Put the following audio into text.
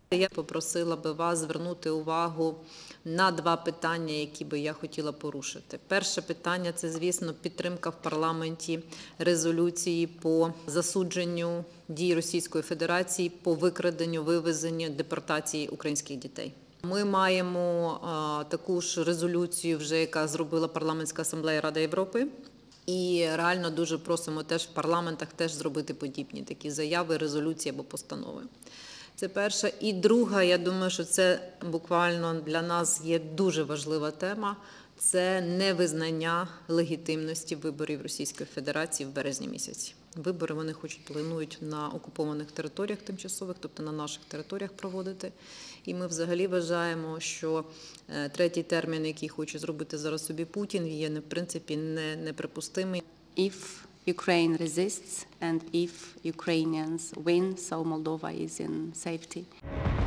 Я попросила би вас звернути увагу на два питання, які би я хотіла порушити. Перше питання – це, звісно, підтримка в парламенті резолюції по засудженню дій Російської Федерації по викраденню, вивезенню, депортації українських дітей. Ми маємо таку ж резолюцію, вже яка зробила Парламентська асамблея Ради Європи. І реально дуже просимо теж в парламентах теж зробити подібні такі заяви, резолюції або постанови. Це перше. І друга, я думаю, що це буквально для нас є дуже важлива тема, це невизнання легітимності виборів Російської Федерації в березні місяці. Вибори вони планують на окупованих територіях тимчасових, тобто на наших територіях проводити. І ми взагалі вважаємо, що третій термін, який хоче зробити зараз собі Путін, є в принципі неприпустимий. If Ukraine resists and if Ukrainians win, so Moldova is in safety.